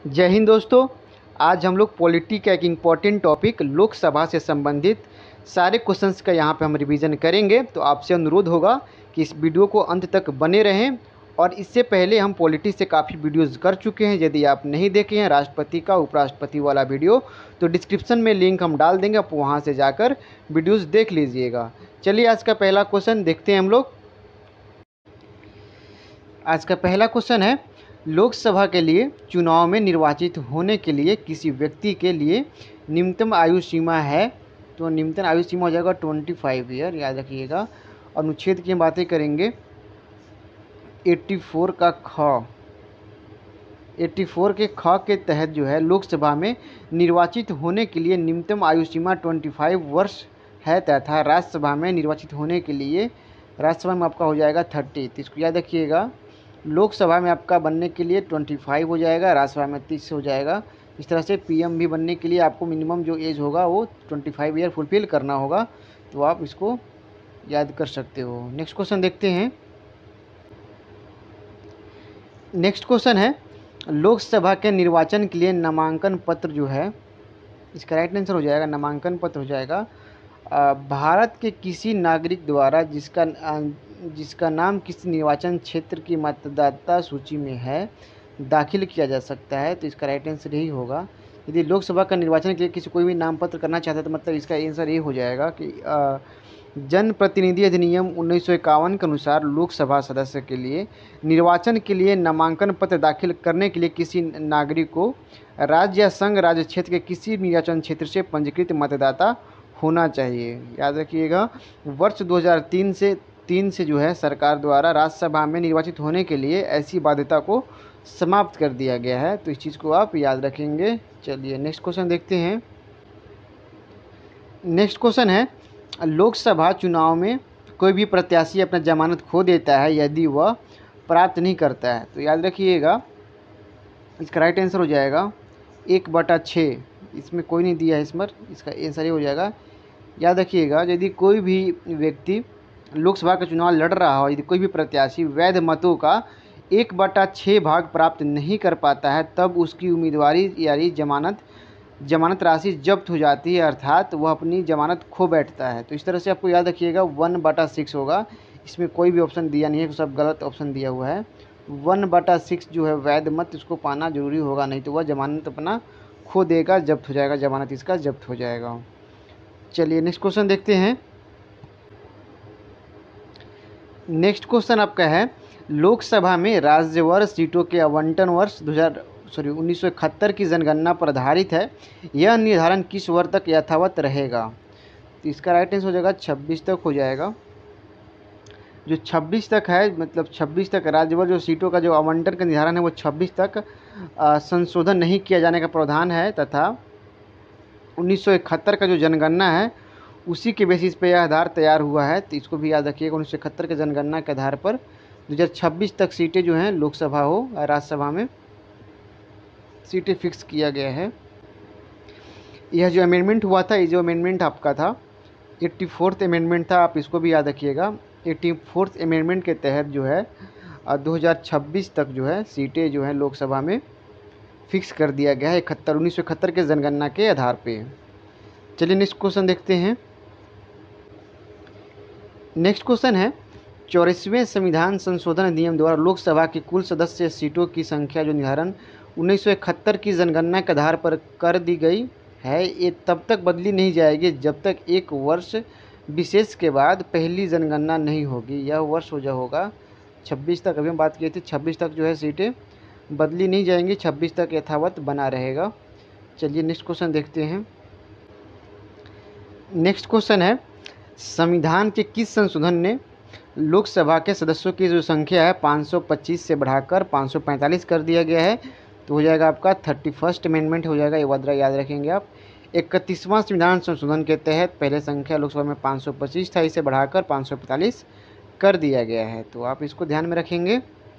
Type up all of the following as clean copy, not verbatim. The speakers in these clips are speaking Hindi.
जय हिंद दोस्तों। आज हम लोग पॉलिटी का एक इम्पॉर्टेंट टॉपिक लोकसभा से संबंधित सारे क्वेश्चंस का यहाँ पे हम रिवीजन करेंगे। तो आपसे अनुरोध होगा कि इस वीडियो को अंत तक बने रहें। और इससे पहले हम पॉलिटी से काफ़ी वीडियोस कर चुके हैं। यदि आप नहीं देखे हैं राष्ट्रपति का उपराष्ट्रपति वाला वीडियो तो डिस्क्रिप्शन में लिंक हम डाल देंगे, आप वहाँ से जाकर वीडियोज़ देख लीजिएगा। चलिए आज का पहला क्वेश्चन देखते हैं हम लोग। आज का पहला क्वेश्चन है, लोकसभा के लिए चुनाव में निर्वाचित होने के लिए किसी व्यक्ति के लिए न्यूनतम आयु सीमा है। तो न्यूनतम आयु सीमा हो जाएगा 25 ईयर, याद रखिएगा। अनुच्छेद की हम बातें करेंगे 84 का ख, 84 के ख के तहत जो है लोकसभा में निर्वाचित होने के लिए न्यूनतम आयु सीमा 25 वर्ष है, तथा राज्यसभा में निर्वाचित होने के लिए राज्यसभा में आपका हो जाएगा 30। तो इसको याद रखिएगा, लोकसभा में आपका बनने के लिए 25 हो जाएगा, राज्यसभा में 30 हो जाएगा। इस तरह से पीएम भी बनने के लिए आपको मिनिमम जो एज होगा वो 25 ईयर फुलफिल करना होगा। तो आप इसको याद कर सकते हो। नेक्स्ट क्वेश्चन देखते हैं। नेक्स्ट क्वेश्चन है, लोकसभा के निर्वाचन के लिए नामांकन पत्र जो है, इसका राइट आंसर हो जाएगा नामांकन पत्र हो जाएगा भारत के किसी नागरिक द्वारा जिसका नाम किसी निर्वाचन क्षेत्र की मतदाता सूची में है दाखिल किया जा सकता है। तो इसका राइट आंसर यही होगा। यदि लोकसभा का निर्वाचन के लिए किसी कोई भी नामपत्र करना चाहता है तो मतलब इसका आंसर ये हो जाएगा कि जन प्रतिनिधि अधिनियम 1951 के अनुसार लोकसभा सदस्य के लिए निर्वाचन के लिए नामांकन पत्र दाखिल करने के लिए किसी नागरिक को राज्य या संघ राज्य क्षेत्र के किसी निर्वाचन क्षेत्र से पंजीकृत मतदाता होना चाहिए। याद रखिएगा, वर्ष 2003 से जो है सरकार द्वारा राज्यसभा में निर्वाचित होने के लिए ऐसी बाध्यता को समाप्त कर दिया गया है। तो इस चीज़ को आप याद रखेंगे। चलिए नेक्स्ट क्वेश्चन देखते हैं। नेक्स्ट क्वेश्चन है, लोकसभा चुनाव में कोई भी प्रत्याशी अपना जमानत खो देता है यदि वह प्राप्त नहीं करता है। तो याद रखिएगा, इसका राइट आंसर हो जाएगा 1/6। इसमें कोई नहीं दिया है इसमें, इसका आंसर ये हो जाएगा। याद रखिएगा, यदि कोई भी व्यक्ति लोकसभा का चुनाव लड़ रहा हो, यदि कोई भी प्रत्याशी वैध मतों का 1/6 भाग प्राप्त नहीं कर पाता है तब उसकी उम्मीदवारी यानी जमानत राशि जब्त हो जाती है, अर्थात वह अपनी जमानत खो बैठता है। तो इस तरह से आपको याद रखिएगा 1/6 होगा। इसमें कोई भी ऑप्शन दिया नहीं है, सब गलत ऑप्शन दिया हुआ है। 1/6 जो है वैध मत, इसको पाना जरूरी होगा, नहीं तो वह जमानत अपना खो देगा, जब्त हो जाएगा, जमानत इसका जब्त हो जाएगा। चलिए नेक्स्ट क्वेश्चन देखते हैं। नेक्स्ट क्वेश्चन आपका है, लोकसभा में राज्यवार सीटों के आवंटन वर्ष 1971 की जनगणना पर आधारित है। यह निर्धारण किस वर्ष तक यथावत रहेगा। तो इसका राइट आंसर हो जाएगा 26 तक हो जाएगा। जो 26 तक है, मतलब 26 तक राज्यवार जो सीटों का जो आवंटन का निर्धारण है वो 26 तक संशोधन नहीं किया जाने का प्रावधान है, तथा 1971 का जो जनगणना है उसी के बेसिस पे यह आधार तैयार हुआ है। तो इसको भी याद रखिएगा, 1971 के जनगणना के आधार पर 2026 तक सीटें जो हैं लोकसभा हो राज्यसभा में सीटें फिक्स किया गया है। यह जो अमेंडमेंट हुआ था, ये जो अमेंडमेंट आपका था 84th अमेंडमेंट था, आप इसको भी याद रखिएगा। 84th अमेंडमेंट के तहत जो है 2026 तक जो है सीटें जो है लोकसभा में फिक्स कर दिया गया है 1971 के जनगणना के आधार पे। चलिए नेक्स्ट क्वेश्चन देखते हैं। नेक्स्ट क्वेश्चन है, 84वें संविधान संशोधन अधिनियम द्वारा लोकसभा की कुल सदस्य सीटों की संख्या जो निर्धारण 1971 की जनगणना के आधार पर कर दी गई है, ये तब तक बदली नहीं जाएगी जब तक एक वर्ष विशेष के बाद पहली जनगणना नहीं होगी। यह वर्ष हो होगा 26 तक, अभी हम बात किए थे 26 तक जो है सीटें बदली नहीं जाएंगी, 26 तक यथावत बना रहेगा। चलिए नेक्स्ट क्वेश्चन देखते हैं। नेक्स्ट क्वेश्चन है, संविधान के किस संशोधन ने लोकसभा के सदस्यों की जो संख्या है 525 से बढ़ाकर 545 कर दिया गया है। तो हो जाएगा आपका 31st अमेंडमेंट हो जाएगा, ये याद रखेंगे आप। 31वां संविधान संशोधन के तहत पहले संख्या लोकसभा में 525 था, इसे बढ़ाकर 545 कर दिया गया है। तो आप इसको ध्यान में रखेंगे।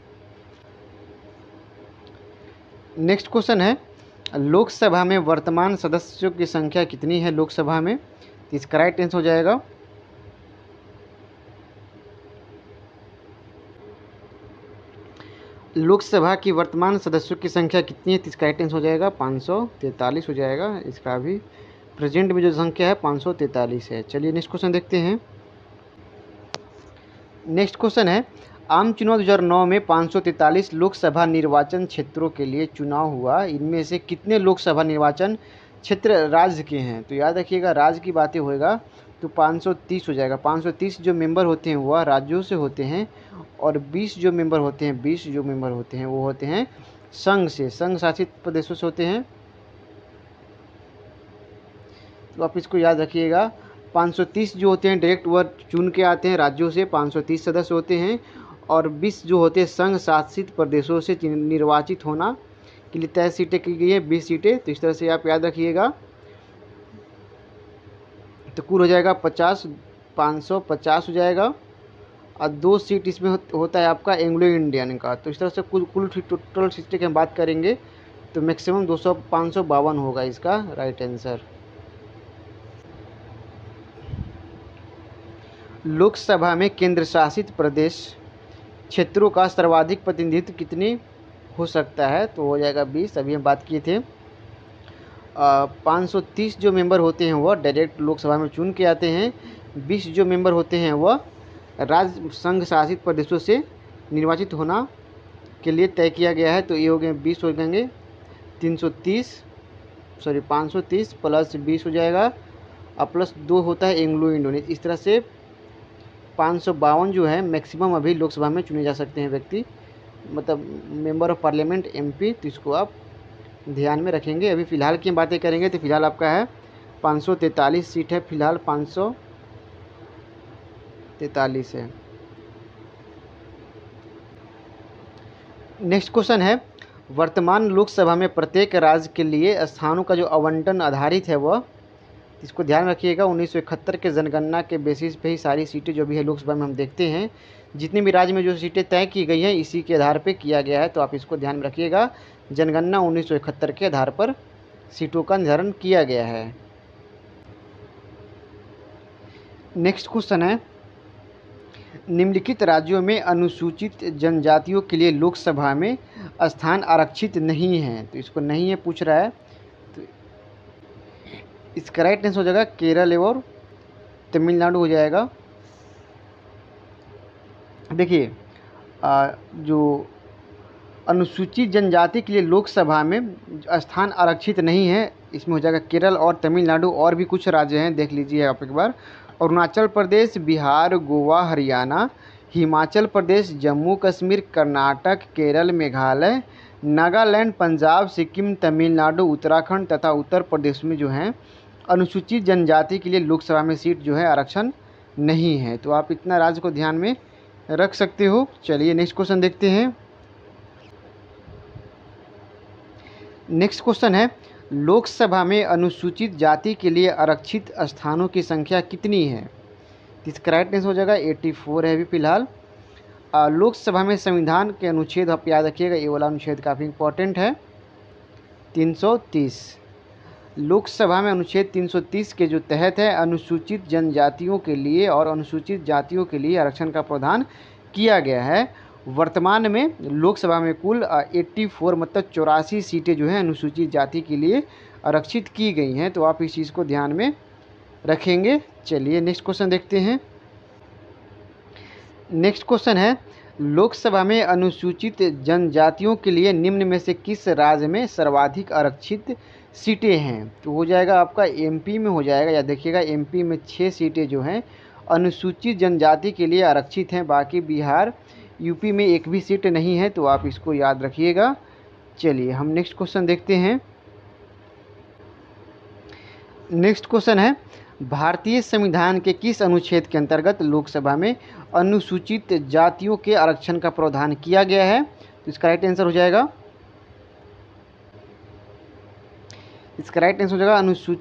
नेक्स्ट क्वेश्चन है, लोकसभा में वर्तमान सदस्यों की संख्या कितनी है लोकसभा में। तो इसका राइट आंसर हो जाएगा लोकसभा की वर्तमान सदस्यों की संख्या कितनी है? तो इसका राइट आंसर हो जाएगा 543 हो जाएगा। इसका भी प्रेजेंट में जो संख्या है 543 है। चलिए नेक्स्ट क्वेश्चन देखते हैं। नेक्स्ट क्वेश्चन है, आम चुनाव 2009 में 543 लोकसभा निर्वाचन क्षेत्रों के लिए चुनाव हुआ। इनमें से कितने लोकसभा निर्वाचन क्षेत्र राज्य के हैं? तो याद रखिएगा, राज्य की बातें होएगा तो 530 हो जाएगा। 530 जो मेंबर होते हैं वह राज्यों से होते हैं, और 20 जो मेंबर होते हैं वो होते हैं संघ से, संघ शासित प्रदेशों से होते हैं। तो आप इसको याद रखिएगा। 530 जो होते हैं डायरेक्ट वह चुन के आते हैं राज्यों से, 530 सदस्य होते हैं, और 20 जो होते हैं संघ शासित प्रदेशों से निर्वाचित होना के लिए तय सीटें की गई हैं, 20 सीटें। तो इस तरह से आप याद रखिएगा। तो कुल हो जाएगा 50, 550 हो जाएगा, और 2 सीट इसमें होता है आपका एंग्लो इंडियन का। तो इस तरह से कुल टोटल सीटें की हम बात करेंगे तो मैक्सिमम 552 होगा इसका राइट आंसर। लोकसभा में केंद्र शासित प्रदेश क्षेत्रों का सर्वाधिक प्रतिनिधित्व कितने हो सकता है? तो हो जाएगा 20, अभी हम बात किए थे। 530 जो मेंबर होते हैं वह डायरेक्ट लोकसभा में चुन के आते हैं, 20 जो मेंबर होते हैं वह राज्य संघ शासित प्रदेशों से निर्वाचित होना के लिए तय किया गया है। तो ये हो गए 20 हो जाएंगे, 530 प्लस 20 हो जाएगा, और प्लस 2 होता है एंग्लो इंडियन। इस तरह से 552 जो है मैक्सिमम अभी लोकसभा में चुने जा सकते हैं व्यक्ति, मतलब मेंबर ऑफ पार्लियामेंट MP। तो इसको आप ध्यान में रखेंगे। अभी फ़िलहाल की बातें करेंगे तो फिलहाल आपका है 543 सीट है, फिलहाल 543 है। नेक्स्ट क्वेश्चन है, वर्तमान लोकसभा में प्रत्येक राज्य के लिए स्थानों का जो आवंटन आधारित है वह, इसको ध्यान रखिएगा, 1971 के जनगणना के बेसिस पे ही सारी सीटें जो भी है लोकसभा में हम देखते हैं, जितने भी राज्य में जो सीटें तय की गई हैं इसी के आधार पे किया गया है। तो आप इसको ध्यान में रखिएगा, जनगणना 1971 के आधार पर सीटों का निर्धारण किया गया है। नेक्स्ट क्वेश्चन है, निम्नलिखित राज्यों में अनुसूचित जनजातियों के लिए लोकसभा में स्थान आरक्षित नहीं है। तो इसको नहीं है पूछ रहा है, तो इसका राइट आंसर हो जाएगा केरल और तमिलनाडु हो जाएगा। देखिए जो अनुसूचित जनजाति के लिए लोकसभा में स्थान आरक्षित नहीं है, इसमें हो जाएगा केरल और तमिलनाडु, और भी कुछ राज्य हैं देख लीजिए आप एक बार, अरुणाचल प्रदेश, बिहार, गोवा, हरियाणा, हिमाचल प्रदेश, जम्मू कश्मीर, कर्नाटक, केरल, मेघालय, नागालैंड, पंजाब, सिक्किम, तमिलनाडु, उत्तराखंड तथा उत्तर प्रदेश में जो है अनुसूचित जनजाति के लिए लोकसभा में सीट जो है आरक्षण नहीं है। तो आप इतना राज्य को ध्यान में रख सकते हो। चलिए नेक्स्ट क्वेश्चन देखते हैं। नेक्स्ट क्वेश्चन है, लोकसभा में अनुसूचित जाति के लिए आरक्षित स्थानों की संख्या कितनी है? इसका राइट आंसर हो जाएगा 84 है अभी फिलहाल। लोकसभा में संविधान के अनुच्छेद आप याद रखिएगा, ये वाला अनुच्छेद काफ़ी इंपॉर्टेंट है, 330। लोकसभा में अनुच्छेद 330 के जो तहत है अनुसूचित जनजातियों के लिए और अनुसूचित जातियों के लिए आरक्षण का प्रावधान किया गया है। वर्तमान में लोकसभा में कुल 84 मतलब 84 सीटें जो हैं अनुसूचित जाति के लिए आरक्षित की गई हैं। तो आप इस चीज़ को ध्यान में रखेंगे। चलिए नेक्स्ट क्वेश्चन देखते हैं। नेक्स्ट क्वेश्चन है, लोकसभा में अनुसूचित जनजातियों के लिए निम्न में से किस राज्य में सर्वाधिक आरक्षित सीटें हैं? तो हो जाएगा आपका MP में हो जाएगा, या देखिएगा MP में 6 सीटें जो हैं अनुसूचित जनजाति के लिए आरक्षित हैं, बाकी बिहार UP में एक भी सीट नहीं है। तो आप इसको याद रखिएगा। चलिए हम नेक्स्ट क्वेश्चन देखते हैं। नेक्स्ट क्वेश्चन है, भारतीय संविधान के किस अनुच्छेद के अंतर्गत लोकसभा में अनुसूचित जातियों के आरक्षण का प्रावधान किया गया है? तो इसका राइट आंसर हो जाएगा, इसका राइट आंसर हो जाएगा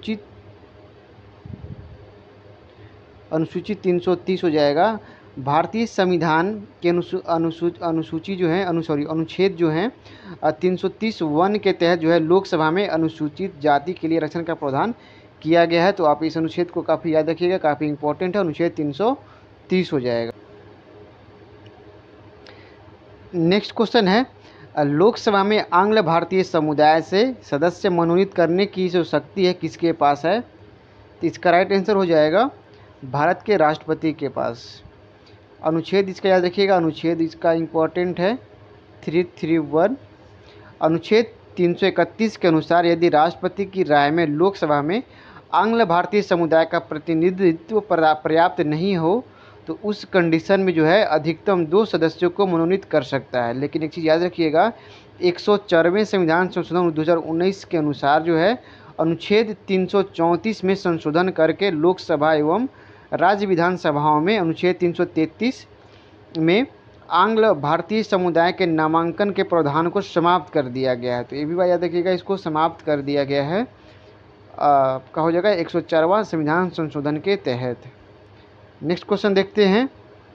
अनुसूचित 330 हो जाएगा। भारतीय संविधान के अनुसूची जो है अनुच्छेद जो है 330(1) के तहत जो है लोकसभा में अनुसूचित जाति के लिए आरक्षण का प्रावधान किया गया है। तो आप इस अनुच्छेद को काफ़ी याद रखिएगा, काफ़ी इंपॉर्टेंट है, अनुच्छेद 330 हो जाएगा। नेक्स्ट क्वेश्चन है, लोकसभा में आंग्ल भारतीय समुदाय से सदस्य मनोनीत करने की जो शक्ति है किसके पास है? तो इसका राइट आंसर हो जाएगा भारत के राष्ट्रपति के पास। अनुच्छेद इसका याद रखिएगा, अनुच्छेद इसका इम्पोर्टेंट है 331। अनुच्छेद 331 के अनुसार यदि राष्ट्रपति की राय में लोकसभा में आंग्ल भारतीय समुदाय का प्रतिनिधित्व पर्याप्त नहीं हो तो उस कंडीशन में जो है अधिकतम 2 सदस्यों को मनोनीत कर सकता है। लेकिन एक चीज़ याद रखिएगा, 104वें संविधान संशोधन 2019 के अनुसार जो है अनुच्छेद 334 में संशोधन करके लोकसभा एवं राज्य विधानसभाओं में अनुच्छेद 333 में आंग्ल भारतीय समुदाय के नामांकन के प्रावधान को समाप्त कर दिया गया है। तो ये भी बात याद रखिएगा, इसको समाप्त कर दिया गया है का हो जाएगा 104वां संविधान संशोधन के तहत। नेक्स्ट क्वेश्चन देखते हैं।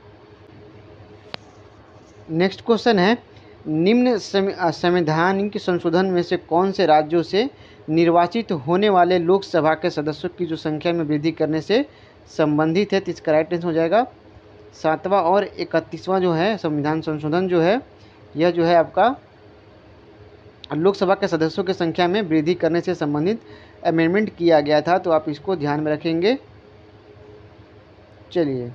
नेक्स्ट क्वेश्चन है, निम्न संवैधानिक संशोधन में से कौन से राज्यों से निर्वाचित होने वाले लोकसभा के सदस्यों की जो संख्या में वृद्धि करने से संबंधित है? तो इसका राइट आंसर हो जाएगा 7वां और 31वां जो है संविधान संशोधन जो है यह जो है आपका लोकसभा के सदस्यों की संख्या में वृद्धि करने से संबंधित अमेंडमेंट किया गया था। तो आप इसको ध्यान में रखेंगे। चलिए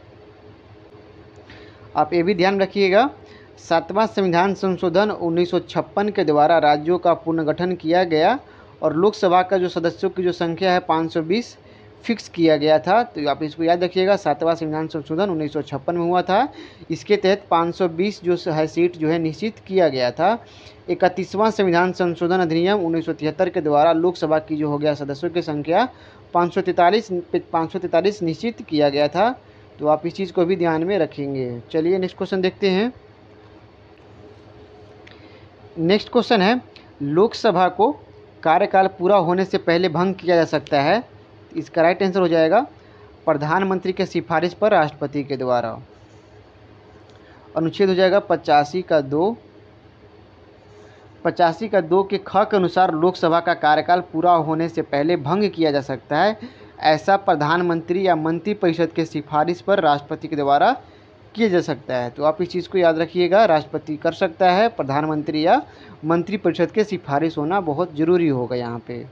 आप ये भी ध्यान रखिएगा, 7वां संविधान संशोधन 1956 के द्वारा राज्यों का पुनर्गठन किया गया और लोकसभा का जो सदस्यों की जो संख्या है 520 फिक्स किया गया था। तो आप इसको याद रखिएगा, 7वां संविधान संशोधन 1956 में हुआ था। इसके तहत 520 जो है सीट जो है निश्चित किया गया था। 31वां संविधान संशोधन अधिनियम 1973 के द्वारा लोकसभा की जो हो गया सदस्यों की संख्या 543 निश्चित किया गया था। तो आप इस चीज़ को भी ध्यान में रखेंगे। चलिए नेक्स्ट क्वेश्चन देखते हैं। नेक्स्ट क्वेश्चन है, लोकसभा को कार्यकाल पूरा होने से पहले भंग किया जा सकता है? इसका राइट आंसर हो जाएगा प्रधानमंत्री के सिफारिश पर राष्ट्रपति के द्वारा। अनुच्छेद हो जाएगा 85 का 2 के ख के अनुसार लोकसभा का कार्यकाल पूरा होने से पहले भंग किया जा सकता है। ऐसा प्रधानमंत्री या मंत्रिपरिषद के सिफारिश पर राष्ट्रपति के द्वारा किया जा सकता है। तो आप इस चीज़ को याद रखिएगा, राष्ट्रपति कर सकता है, प्रधानमंत्री या मंत्रिपरिषद के सिफारिश होना बहुत ज़रूरी होगा यहाँ पे।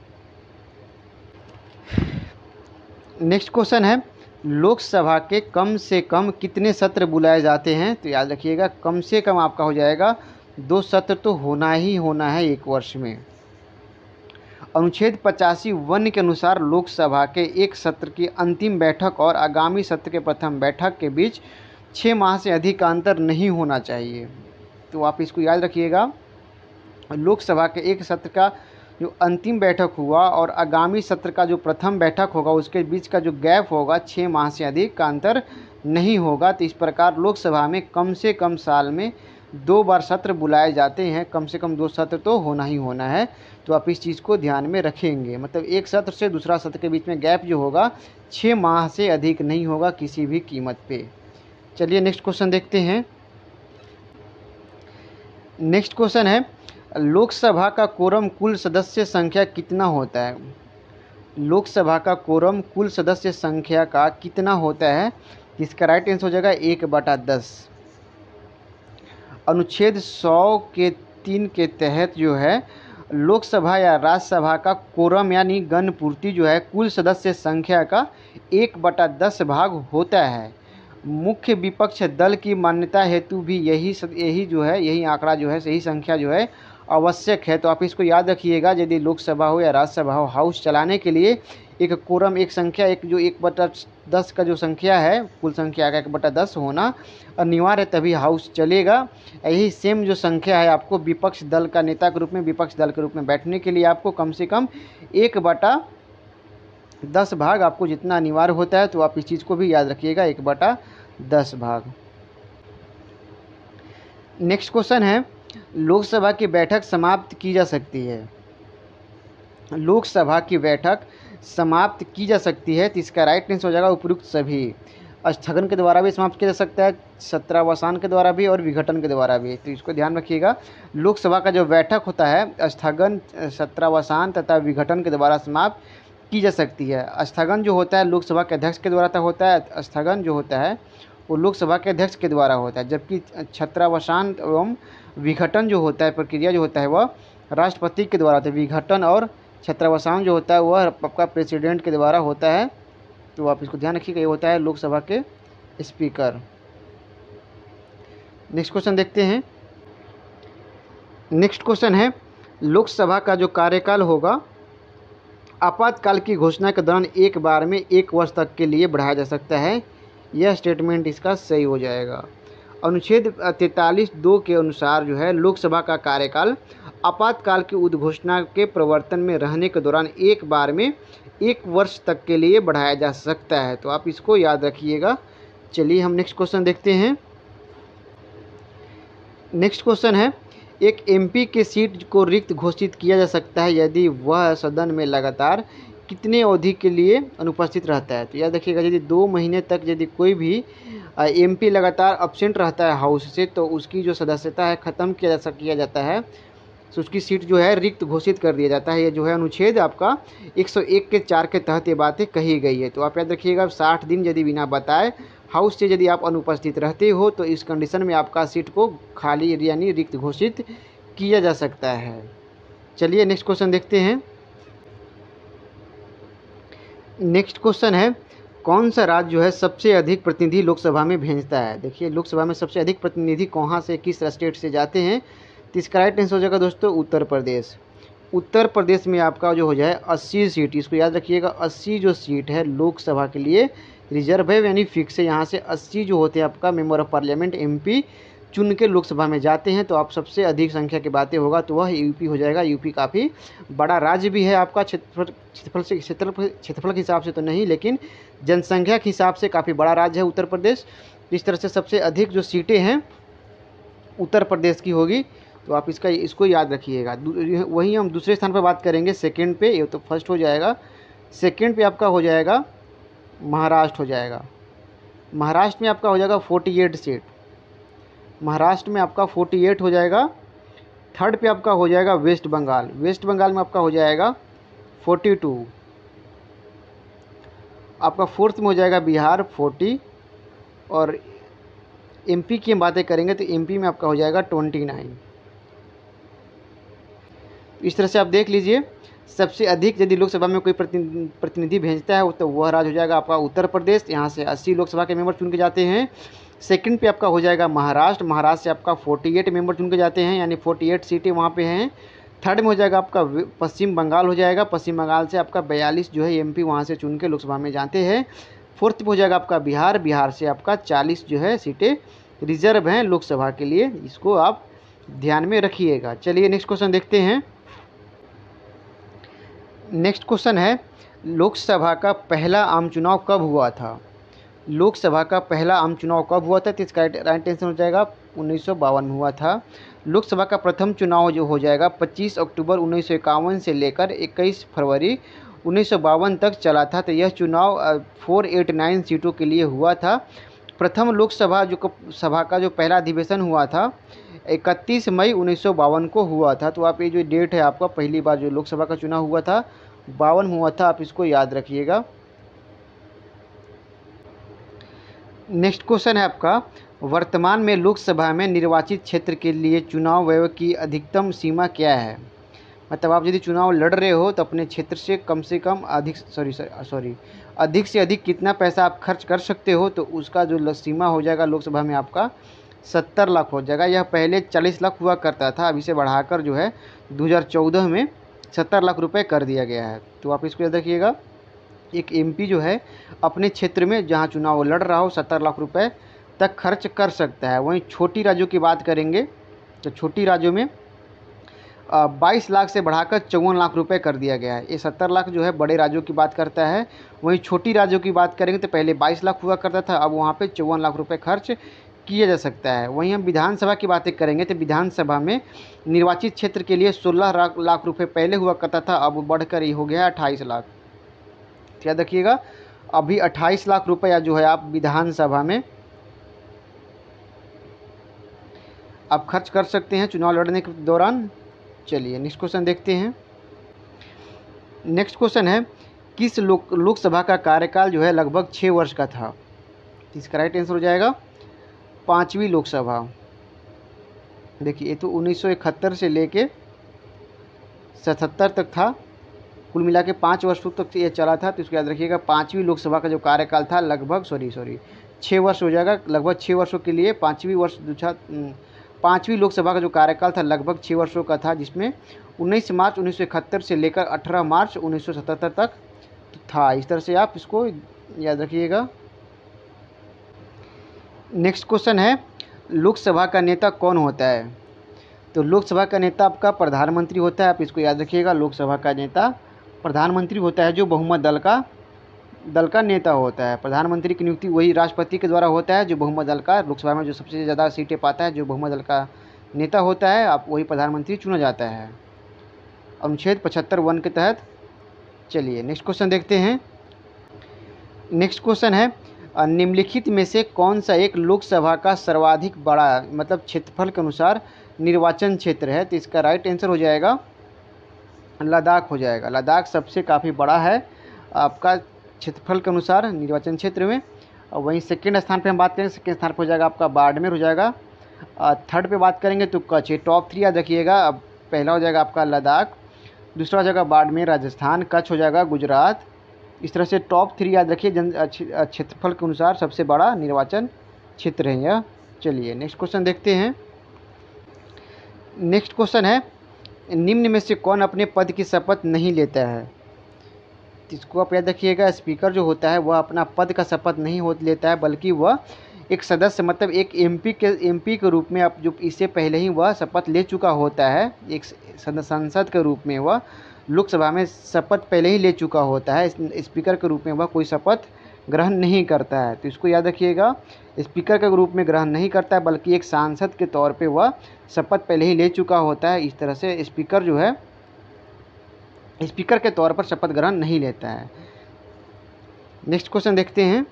नेक्स्ट क्वेश्चन है, लोकसभा के कम से कम कितने सत्र बुलाए जाते हैं? तो याद रखिएगा, कम से कम आपका हो जाएगा 2 सत्र तो होना ही होना है एक वर्ष में। अनुच्छेद 85 के अनुसार लोकसभा के एक सत्र की अंतिम बैठक और आगामी सत्र के प्रथम बैठक के बीच 6 माह से अधिक का अंतर नहीं होना चाहिए। तो आप इसको याद रखिएगा, लोकसभा के एक सत्र का जो अंतिम बैठक हुआ और आगामी सत्र का जो प्रथम बैठक होगा उसके बीच का जो गैप होगा 6 माह से अधिक का अंतर नहीं होगा। तो इस प्रकार लोकसभा में कम से कम साल में 2 बार सत्र बुलाए जाते हैं। कम से कम 2 सत्र तो होना ही होना है। तो आप इस चीज़ को ध्यान में रखेंगे, मतलब एक सत्र से दूसरा सत्र के बीच में गैप जो होगा 6 माह से अधिक नहीं होगा किसी भी कीमत पे। चलिए नेक्स्ट क्वेश्चन देखते हैं। नेक्स्ट क्वेश्चन है, लोकसभा का कोरम कुल सदस्य संख्या कितना होता है? लोकसभा का कोरम कुल सदस्य संख्या का कितना होता है? इसका राइट आंसर हो जाएगा 1/10। अनुच्छेद 100 के 3 के तहत जो है लोकसभा या राज्यसभा का कोरम यानी गणपूर्ति जो है कुल सदस्य संख्या का 1/10 भाग होता है। मुख्य विपक्ष दल की मान्यता हेतु भी यही आंकड़ा जो है सही संख्या जो है आवश्यक है। तो आप इसको याद रखिएगा, यदि लोकसभा हो या राज्यसभा हो, हाउस चलाने के लिए एक कोरम एक संख्या एक जो 1/10 का जो संख्या है कुल संख्या का 1/10 होना अनिवार्य, तभी हाउस चलेगा। यही सेम जो संख्या है आपको विपक्ष दल का नेता के रूप में विपक्ष दल के रूप में बैठने के लिए आपको कम से कम 1/10 भाग आपको जितना अनिवार्य होता है। तो आप इस चीज़ को भी याद रखिएगा, 1/10 भाग। नेक्स्ट क्वेश्चन है, लोकसभा की बैठक समाप्त की जा सकती है? लोकसभा की बैठक समाप्त की जा सकती है। तो इसका राइट आंसर हो जाएगा उपयुक्त सभी। स्थगन के द्वारा भी समाप्त किया जा सकता है, सत्रावसान के द्वारा भी और विघटन के द्वारा भी। तो इसको ध्यान रखिएगा, लोकसभा का जो बैठक होता है स्थगन, सत्रावसान तथा विघटन के द्वारा समाप्त की जा सकती है। स्थगन जो होता है लोकसभा के अध्यक्ष के द्वारा होता है, स्थगन जो होता है वो लोकसभा के अध्यक्ष के द्वारा होता है, जबकि छत्रावसान एवं विघटन जो होता है, प्रक्रिया जो होता है वह राष्ट्रपति के द्वारा होता है। विघटन और छत्रावसान जो होता है वह आपका प्रेसिडेंट के द्वारा होता है। तो आप इसको ध्यान रखिएगा, ये होता है लोकसभा के स्पीकर। नेक्स्ट क्वेश्चन देखते हैं। नेक्स्ट क्वेश्चन है, लोकसभा का जो कार्यकाल होगा आपातकाल की घोषणा के दौरान एक बार में 1 वर्ष तक के लिए बढ़ाया जा सकता है। यह स्टेटमेंट इसका सही हो जाएगा। अनुच्छेद 43(2) के अनुसार जो है लोकसभा का कार्यकाल आपातकाल की उद्घोषणा के प्रवर्तन में रहने के दौरान एक बार में 1 वर्ष तक के लिए बढ़ाया जा सकता है। तो आप इसको याद रखिएगा। चलिए हम नेक्स्ट क्वेश्चन देखते हैं। नेक्स्ट क्वेश्चन है, एक एमपी के सीट को रिक्त घोषित किया जा सकता है यदि वह सदन में लगातार कितने अवधि के लिए अनुपस्थित रहता है। तो याद रखिएगा, यदि 2 महीने तक यदि कोई भी एमपी लगातार अब्सेंट रहता है हाउस से, तो उसकी जो सदस्यता है ख़त्म किया जाता है, तो उसकी सीट जो है रिक्त घोषित कर दिया जाता है। ये जो है अनुच्छेद आपका 101 के 4 के तहत ये बातें कही गई है। तो आप याद रखिएगा, 60 दिन यदि बिना बताए हाउस से यदि आप अनुपस्थित रहते हो तो इस कंडीशन में आपका सीट को खाली यानी रिक्त घोषित किया जा सकता है। चलिए नेक्स्ट क्वेश्चन देखते हैं। नेक्स्ट क्वेश्चन है, कौन सा राज्य जो है सबसे अधिक प्रतिनिधि लोकसभा में भेजता है। देखिए, लोकसभा में सबसे अधिक प्रतिनिधि कहाँ से, किस स्टेट से जाते हैं। तो इसका राइट आंसर हो जाएगा दोस्तों उत्तर प्रदेश। उत्तर प्रदेश में आपका जो हो जाए 80 सीट, इसको याद रखिएगा, 80 जो सीट है लोकसभा के लिए रिजर्व है यानी फिक्स है। यहाँ से 80 जो होते हैं आपका मेंबर ऑफ पार्लियामेंट एमपी चुन के लोकसभा में जाते हैं। तो आप सबसे अधिक संख्या की बातें होगा तो वह यूपी हो जाएगा। यूपी काफ़ी बड़ा राज्य भी है आपका, क्षेत्रफल के हिसाब से तो नहीं, लेकिन जनसंख्या के हिसाब से काफ़ी बड़ा राज्य है उत्तर प्रदेश। इस तरह से सबसे अधिक जो सीटें हैं उत्तर प्रदेश की होगी। तो आप इसको याद रखिएगा। वहीं हम दूसरे स्थान पर बात करेंगे, सेकंड पे, ये तो फर्स्ट हो जाएगा। सेकंड पे आपका हो जाएगा महाराष्ट्र हो जाएगा। महाराष्ट्र में आपका हो जाएगा 48 सीट, महाराष्ट्र में आपका 48 हो जाएगा। थर्ड पे आपका हो जाएगा वेस्ट बंगाल, वेस्ट बंगाल में आपका हो जाएगा 42। आपका फोर्थ में हो जाएगा बिहार 40। और एमपी की हम बातें करेंगे तो एमपी में आपका हो जाएगा 29। इस तरह से आप देख लीजिए, सबसे अधिक यदि लोकसभा में कोई प्रतिनिधि भेजता है तो वह राज्य हो जाएगा आपका उत्तर प्रदेश। यहाँ से 80 लोकसभा के मेंबर चुन के जाते हैं। सेकंड पे आपका हो जाएगा महाराष्ट्र, महाराष्ट्र से आपका 48 मेंबर चुन के जाते हैं, यानी 48 सीटें वहाँ पे हैं। थर्ड में हो जाएगा आपका पश्चिम बंगाल हो जाएगा, पश्चिम बंगाल से आपका 42 जो है एमपी वहाँ से चुन के लोकसभा में जाते हैं। फोर्थ पे हो जाएगा आपका बिहार, बिहार से आपका 40 जो है सीटें रिजर्व हैं लोकसभा के लिए। इसको आप ध्यान में रखिएगा। चलिए नेक्स्ट क्वेश्चन देखते हैं। नेक्स्ट क्वेश्चन है, लोकसभा का पहला आम चुनाव कब हुआ था। लोकसभा का पहला आम चुनाव कब हुआ था। तो इसका राइट आंसर हो जाएगा 1952 में हुआ था। लोकसभा का प्रथम चुनाव जो हो जाएगा 25 अक्टूबर 1951 से लेकर 21 फरवरी 1952 तक चला था। तो यह चुनाव 489 सीटों के लिए हुआ था। प्रथम लोकसभा सभा का जो पहला अधिवेशन हुआ था 31 मई 1952 को हुआ था। तो आप ये जो डेट है आपका, पहली बार जो लोकसभा का चुनाव हुआ था 52 में हुआ था, आप इसको याद रखिएगा। नेक्स्ट क्वेश्चन है आपका, वर्तमान में लोकसभा में निर्वाचित क्षेत्र के लिए चुनाव व्यय की अधिकतम सीमा क्या है। मतलब आप यदि चुनाव लड़ रहे हो तो अपने क्षेत्र से कम अधिक से अधिक कितना पैसा आप खर्च कर सकते हो, तो उसका जो सीमा हो जाएगा लोकसभा में आपका 70 लाख हो जाएगा। यह पहले 40 लाख हुआ करता था, अब इसे बढ़ाकर जो है 2014 में 70 लाख रुपए कर दिया गया है। तो आप इसको याद रखिएगा, एक एमपी जो है अपने क्षेत्र में जहां चुनाव लड़ रहा हो 70 लाख रुपए तक खर्च कर सकता है। वहीं छोटी राज्यों की बात करेंगे तो छोटी राज्यों में 22 लाख से बढ़ाकर 54 लाख रुपए कर दिया गया है। ये 70 लाख जो है बड़े राज्यों की बात करता है। वहीं छोटी राज्यों की बात करेंगे तो पहले 22 लाख हुआ करता था, अब वहाँ पे 54 लाख रुपए खर्च किया जा सकता है। वहीं हम विधानसभा की बातें करेंगे तो विधानसभा में निर्वाचित क्षेत्र के लिए 16 लाख रुपये पहले हुआ करता था, अब बढ़कर ये हो गया 28 लाख। याद रखिएगा, अभी 28 लाख रुपया जो है आप विधानसभा में आप खर्च कर सकते हैं चुनाव लड़ने के दौरान। चलिए नेक्स्ट क्वेश्चन देखते हैं। नेक्स्ट क्वेश्चन है, किस लोकसभा का कार्यकाल जो है लगभग 6 वर्ष का था। तो इसका राइट आंसर हो जाएगा 5वीं लोकसभा। देखिए ये तो 1971 से लेके 77 तक था, कुल मिला के 5 वर्षों तक ये चला था। तो इसको याद रखिएगा 5वीं लोकसभा का जो कार्यकाल था लगभग 6 वर्ष हो जाएगा, लगभग 6 वर्षों के लिए 5वीं लोकसभा का जो कार्यकाल था लगभग 6 वर्षों का था, जिसमें 19 मार्च 1971 से लेकर 18 मार्च 1977 तक था। इस तरह से आप इसको याद रखिएगा। नेक्स्ट क्वेश्चन है, लोकसभा का नेता कौन होता है? तो लोकसभा का नेता आपका प्रधानमंत्री होता है। आप इसको याद रखिएगा, लोकसभा का नेता प्रधानमंत्री होता है, जो बहुमत दल का नेता होता है। प्रधानमंत्री की नियुक्ति वही राष्ट्रपति के द्वारा होता है, जो बहुमत दल का लोकसभा में जो सबसे ज़्यादा सीटें पाता है, जो बहुमत दल का नेता होता है, आप वही प्रधानमंत्री चुना जाता है अनुच्छेद 75(1) के तहत। चलिए नेक्स्ट क्वेश्चन देखते हैं। नेक्स्ट क्वेश्चन है, निम्नलिखित में से कौन सा एक लोकसभा का सर्वाधिक बड़ा मतलब क्षेत्रफल के अनुसार निर्वाचन क्षेत्र है? तो इसका राइट आंसर हो जाएगा लद्दाख हो जाएगा। लद्दाख सबसे काफ़ी बड़ा है आपका क्षेत्रफल के अनुसार निर्वाचन क्षेत्र में। और वहीं सेकंड स्थान पे हम बात करें, सेकंड स्थान पर हो जाएगा आपका बाड़मेर हो जाएगा। थर्ड पे बात करेंगे तो कच्छ। टॉप 3 याद रखिएगा। अब पहला हो जाएगा आपका लद्दाख, दूसरा हो जाएगा बाड़मेर राजस्थान, कच्छ हो जाएगा गुजरात। इस तरह से टॉप 3 याद रखिए क्षेत्रफल के अनुसार सबसे बड़ा निर्वाचन क्षेत्र है यह। चलिए नेक्स्ट क्वेश्चन देखते हैं। नेक्स्ट क्वेश्चन है, निम्न में से कौन अपने पद की शपथ नहीं लेता है? इसको आप याद रखिएगा, स्पीकर जो होता है वह अपना पद का शपथ नहीं लेता है, बल्कि वह एक सदस्य मतलब एक एमपी के रूप में, अब जो इससे पहले ही वह शपथ ले चुका होता है, एक सांसद के रूप में वह लोकसभा में शपथ पहले ही ले चुका होता है। स्पीकर के रूप में वह कोई शपथ ग्रहण नहीं करता है। तो इसको याद रखिएगा, स्पीकर के रूप में ग्रहण नहीं करता है, बल्कि एक सांसद के तौर पे वह शपथ पहले ही ले चुका होता है। इस तरह से स्पीकर जो है स्पीकर के तौर पर शपथ ग्रहण नहीं लेता है। नेक्स्ट क्वेश्चन देखते हैं।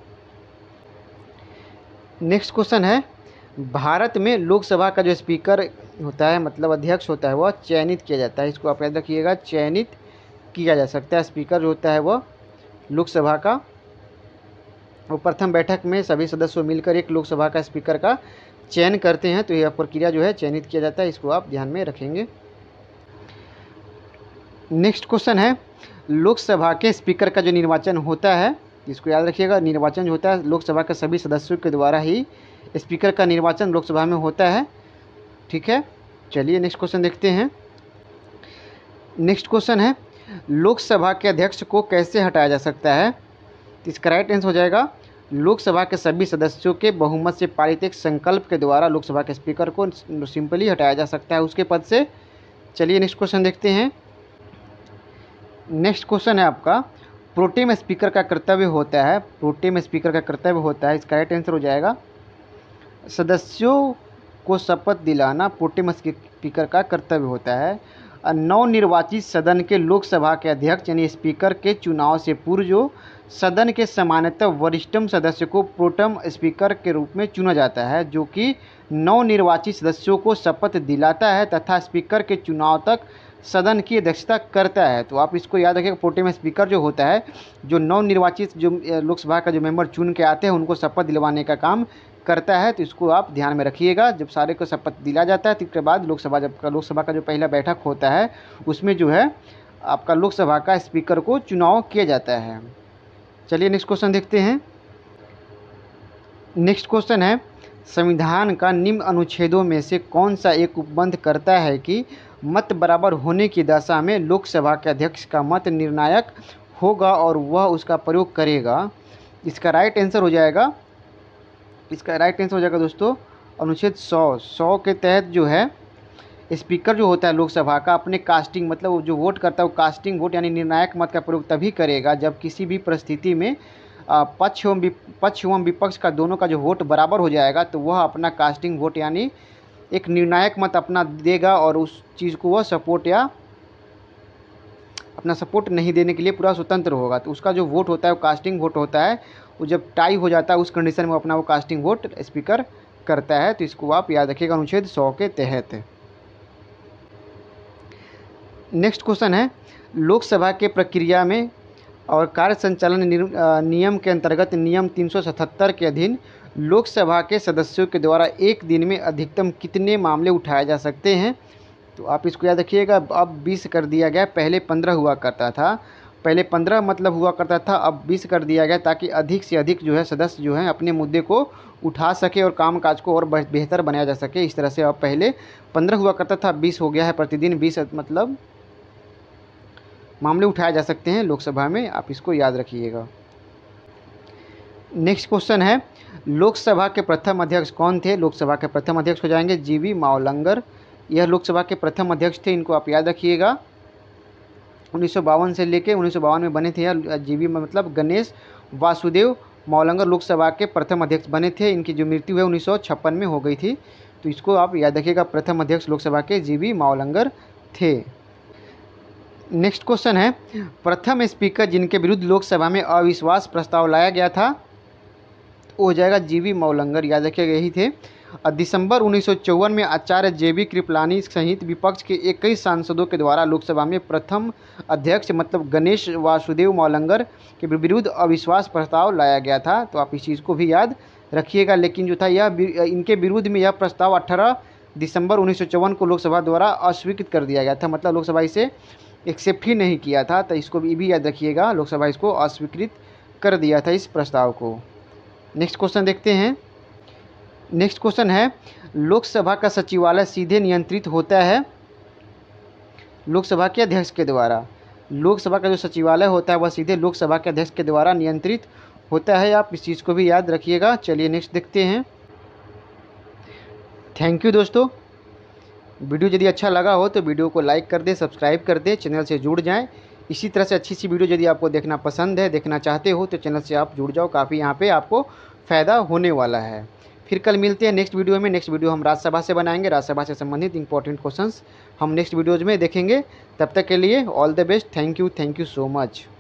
नेक्स्ट क्वेश्चन है, भारत में लोकसभा का जो स्पीकर होता है मतलब अध्यक्ष होता है वह चयनित किया जाता है। इसको आप याद रखिएगा, चयनित किया जा सकता है। स्पीकर जो होता है वह लोकसभा का, वो प्रथम बैठक में सभी सदस्यों मिलकर एक लोकसभा का स्पीकर का चयन करते हैं। तो यह प्रक्रिया जो है चयनित किया जाता है, इसको आप ध्यान में रखेंगे। नेक्स्ट क्वेश्चन है, लोकसभा के स्पीकर का जो निर्वाचन होता है, इसको याद रखिएगा, निर्वाचन जो होता है लोकसभा के सभी सदस्यों के द्वारा ही स्पीकर का निर्वाचन लोकसभा में होता है। ठीक है, चलिए नेक्स्ट क्वेश्चन देखते हैं। नेक्स्ट क्वेश्चन है, लोकसभा के अध्यक्ष को कैसे हटाया जा सकता है? तो इसका राइट आंसर हो जाएगा, लोकसभा के सभी सदस्यों के बहुमत से पारित एक संकल्प के द्वारा लोकसभा के स्पीकर को सिंपली हटाया जा सकता है उसके पद से। चलिए नेक्स्ट क्वेश्चन देखते हैं। नेक्स्ट क्वेश्चन है आपका, प्रोटेम स्पीकर का कर्तव्य होता है, प्रोटेम स्पीकर का कर्तव्य होता है, इसका राइट आंसर हो जाएगा सदस्यों को शपथ दिलाना प्रोटेम स्पीकर का कर्तव्य होता है। नवनिर्वाचित सदन के लोकसभा के अध्यक्ष यानी स्पीकर के चुनाव से पूर्व जो सदन के सामान्यतः वरिष्ठतम सदस्य को प्रोटेम स्पीकर के रूप में चुना जाता है, जो कि नवनिर्वाचित सदस्यों को शपथ दिलाता है तथा स्पीकर के चुनाव तक सदन की अध्यक्षता करता है। तो आप इसको याद रखिएगा, प्रोटेम स्पीकर जो होता है, जो नवनिर्वाचित जो लोकसभा का जो मेंबर चुन के आते हैं उनको शपथ दिलवाने का काम करता है। तो इसको आप ध्यान में रखिएगा। जब सारे को शपथ दिला जाता है तो इसके बाद लोकसभा का जो पहला बैठक होता है उसमें जो है आपका लोकसभा का स्पीकर को चुनाव किया जाता है। चलिए नेक्स्ट क्वेश्चन देखते हैं। नेक्स्ट क्वेश्चन है, संविधान का निम्न अनुच्छेदों में से कौन सा एक उपबंध करता है कि मत बराबर होने की दशा में लोकसभा के अध्यक्ष का मत निर्णायक होगा और वह उसका प्रयोग करेगा? इसका राइट आंसर हो जाएगा दोस्तों अनुच्छेद 100 के तहत जो है स्पीकर जो होता है लोकसभा का अपने कास्टिंग मतलब जो वोट करता है वो कास्टिंग वोट यानी निर्णायक मत का प्रयोग तभी करेगा जब किसी भी परिस्थिति में पक्ष एवं विपक्ष का दोनों का जो वोट बराबर हो जाएगा, तो वह अपना कास्टिंग वोट यानी एक निर्णायक मत अपना देगा और उस चीज़ को वह सपोर्ट या अपना सपोर्ट नहीं देने के लिए पूरा स्वतंत्र होगा। तो उसका जो वोट होता है वो कास्टिंग वोट होता है। वो जब टाई हो जाता है उस कंडीशन में अपना वो कास्टिंग वोट स्पीकर करता है। तो इसको आप याद रखिएगा अनुच्छेद 100 के तहत। नेक्स्ट क्वेश्चन है, लोकसभा के प्रक्रिया में और कार्य संचालन नियम के अंतर्गत नियम 377 के अधीन लोकसभा के सदस्यों के द्वारा एक दिन में अधिकतम कितने मामले उठाए जा सकते हैं? तो आप इसको याद रखिएगा। अब 20 कर दिया गया, पहले 15 हुआ करता था। पहले 15 मतलब हुआ करता था, अब 20 कर दिया गया ताकि अधिक से अधिक जो है सदस्य जो हैं अपने मुद्दे को उठा सके और कामकाज को और बेहतर बनाया जा सके। इस तरह से अब पहले 15 हुआ करता था, 20 हो गया है। प्रतिदिन 20 मतलब मामले उठाए जा सकते हैं लोकसभा में, आप इसको याद रखिएगा। नेक्स्ट क्वेश्चन है, लोकसभा के प्रथम अध्यक्ष कौन थे? लोकसभा के प्रथम अध्यक्ष हो जाएंगे जीवी मावलंकर। यह लोकसभा के प्रथम अध्यक्ष थे, इनको आप याद रखिएगा। 1952 से लेके 1952 में बने थे यह जीवी मतलब गणेश वासुदेव मावलंकर लोकसभा के प्रथम अध्यक्ष बने थे। इनकी जो मृत्यु है 1956 में हो गई थी, तो इसको आप याद रखिएगा। प्रथम अध्यक्ष लोकसभा के जीवी मावलंकर थे। नेक्स्ट क्वेश्चन है, प्रथम स्पीकर जिनके विरुद्ध लोकसभा में अविश्वास प्रस्ताव लाया गया था वो हो जाएगा जीवी मावलंकर, याद रखिएगा यही थे। दिसंबर 1954 में आचार्य जेबी कृपलानी सहित विपक्ष के 21 सांसदों के द्वारा लोकसभा में प्रथम अध्यक्ष मतलब गणेश वासुदेव मावलंकर के विरुद्ध अविश्वास प्रस्ताव लाया गया था, तो आप इस चीज़ को भी याद रखिएगा। लेकिन जो था यह इनके विरुद्ध में यह प्रस्ताव 18 दिसंबर 1954 को लोकसभा द्वारा अस्वीकृत कर दिया गया था, मतलब लोकसभा इसे एक्सेप्ट ही नहीं किया था, तो इसको भी याद रखिएगा। लोकसभा इसको अस्वीकृत कर दिया था इस प्रस्ताव को। नेक्स्ट क्वेश्चन देखते हैं। नेक्स्ट क्वेश्चन है, लोकसभा का सचिवालय सीधे नियंत्रित होता है लोकसभा के अध्यक्ष के द्वारा। लोकसभा का जो सचिवालय होता है वह सीधे लोकसभा के अध्यक्ष के द्वारा नियंत्रित होता है, आप इस चीज़ को भी याद रखिएगा। चलिए नेक्स्ट देखते हैं। थैंक यू दोस्तों। वीडियो यदि अच्छा लगा हो तो वीडियो को लाइक कर दें, सब्सक्राइब कर दें, चैनल से जुड़ जाएं। इसी तरह से अच्छी सी वीडियो यदि आपको देखना पसंद है, देखना चाहते हो तो चैनल से आप जुड़ जाओ, काफ़ी यहाँ पे आपको फ़ायदा होने वाला है। फिर कल मिलते हैं नेक्स्ट वीडियो में। नेक्स्ट वीडियो हम राज्यसभा से बनाएंगे, राज्यसभा से संबंधित इंपॉर्टेंट क्वेश्चंस हम नेक्स्ट वीडियोज़ में देखेंगे। तब तक के लिए all the best. Thank you so much.